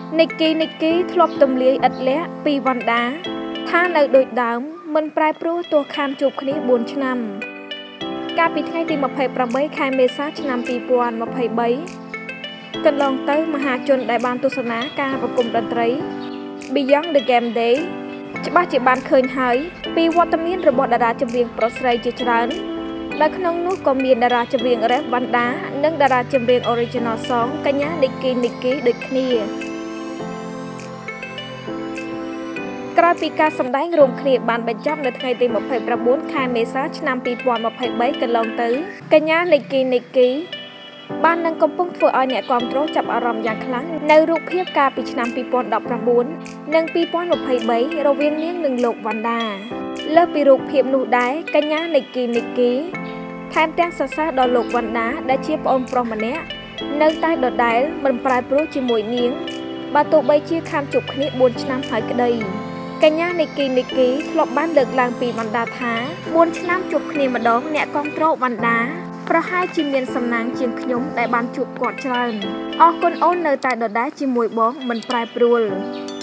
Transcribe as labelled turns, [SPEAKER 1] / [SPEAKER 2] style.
[SPEAKER 1] Nikki ធ្លាប់ទម្លាយឥតលះពីវណ្ដាថានៅដូចដើមមិនប្រែប្រួលទោះខានជួបគ្នា4ឆ្នាំកាលពីថ្ងៃទី28ខែមេសាឆ្នាំ2023កន្លងទៅមហាជនដែលបានទស្សនាការប្រគំតន្ត្រី Beyond the Game Day ច្បាស់ជាបានឃើញហើយពីវត្តមានរបស់តារាចម្រៀងប្រុសស្រីជាច្រើនដែលក្នុងនោះក៏មានតារាចម្រៀង Rap វណ្ដានិងតារាចម្រៀង Original Song កញ្ញា Nikki ដូចគ្នាក្រោយពីការសម្ដែងរួមគ្នាបានបញ្ចប់នៅថ្ងៃទី29ខែមេសាឆ្នាំ2023កន្លងទៅកញ្ញា Nikki បាននឹងកំពុងធ្វើឲ្យអ្នកគាំទ្រចាប់អារម្មណ៍យ៉ាងខ្លាំងនៅរូបភាពកាលពីឆ្នាំ2019និង2023រវាងនាងនិងលោកវណ្ដាលើសពីរូបភាពនោះដែរកញ្ញា Nikki ថែមទាំងសរសើរដល់លោកវណ្ដាដែលជាប្អូនប្រុសម្នាក់នៅតែដដែលមិនប្រែប្រួលជាមួយនាងបើទោះបីជាខានជួបគ្នា4ឆ្នាំហើយក្តីកញ្ញា Nikki ធ្លាប់បានលើកឡើងពីវណ្ដាថា4ឆ្នាំជួបគ្នាម្ដងអ្នកគាំទ្រវណ្ដាប្រហែលជាមានសំណាងជាងខ្ញុំដែលបានជួបគាត់ច្រើនអរគុណអូននៅតែដដែលជាមួយបងមិនប្រែប្រួល